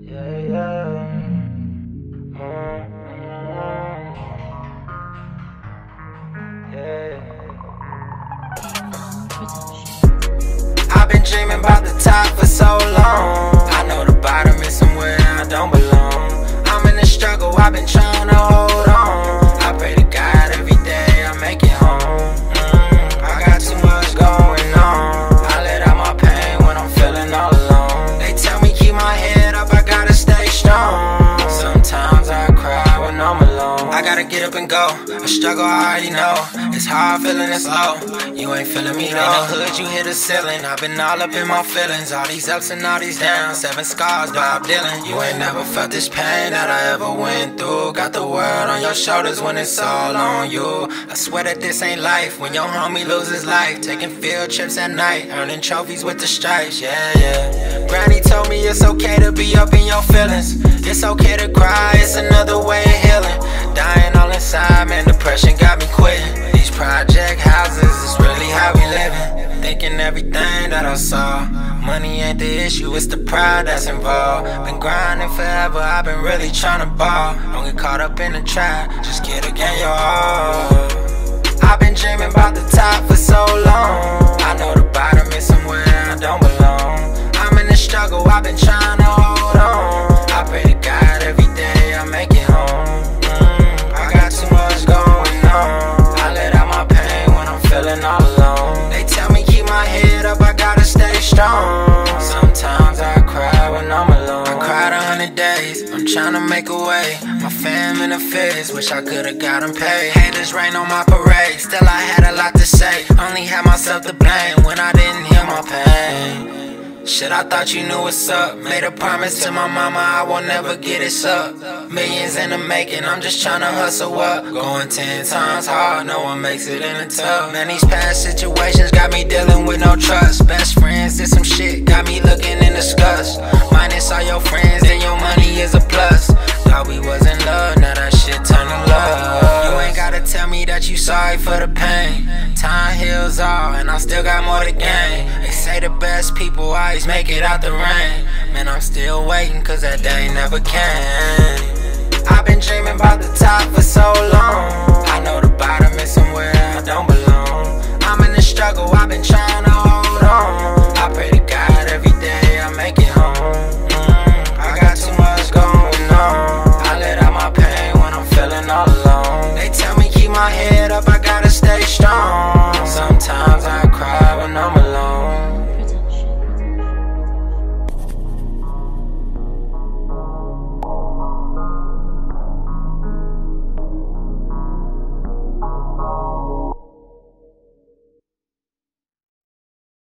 Yeah, yeah. Yeah. I've been dreaming about the top for so long. I know the bottom is somewhere I don't belong. I'm in the struggle, I've been trying to hold on. I pray to God every day I make it home. I got too much going on. I let out my pain when I'm feeling all alone. They tell me keep my head up, I gotta stay strong. Sometimes I cry when I'm alone. I gotta get up and go. A struggle I already know. It's hard feeling this low. You ain't feeling me though. In the hood you hit the ceiling. I've been all up in my feelings. All these ups and all these downs. 7 scars, Bob Dylan. You ain't never felt this pain that I ever went through. Got the world on your shoulders when it's all on you. I swear that this ain't life. When your homie loses life. Taking field trips at night. Earning trophies with the stripes. Yeah, yeah. Granny told me it's okay to be up in your feelings. It's okay to cry. It's another way of healing. Dying all inside, man, depression got me quitting. These project houses is really how we living. Thinking everything that I saw. Money ain't the issue, it's the pride that's involved. Been grinding forever, I've been really trying to ball. Don't get caught up in the trap, just get against your heart. I've been dreaming about the top for so long. I know the bottom is somewhere I don't belong. I'm in the struggle, I've been trying to hold on. I pray to God every day I make it home. I got too much going on. I let out my pain when I'm feeling all alone. They tell me keep my head up, I gotta stay strong. Sometimes I cry when I'm alone. I cried 100 days, I'm trying to make a way. My fam in the feds, wish I could've got them paid. Haters rain on my parade, still I had a lot to say. Only had myself to blame when I didn't heal my pain. Shit, I thought you knew what's up. Made a promise to my mama I won't never get it up. Millions in the making, I'm just tryna hustle up. Going 10 times hard, no one makes it in the tough. Man, these past situations got me dealing with no trust. Best friends did some shit, got me looking in disgust. Minus all your friends, then your money is a plus. Thought we was in love, now that shit turned to love. You ain't gotta tell me that you sorry for the pain. Time heals all, and I still got more to gain. They say the best people always make it out the rain. Man, I'm still waiting, cause that day never came. I've been dreaming about the top for so long. I know the bottom is somewhere I don't belong. I'm in the struggle, I've been trying to hold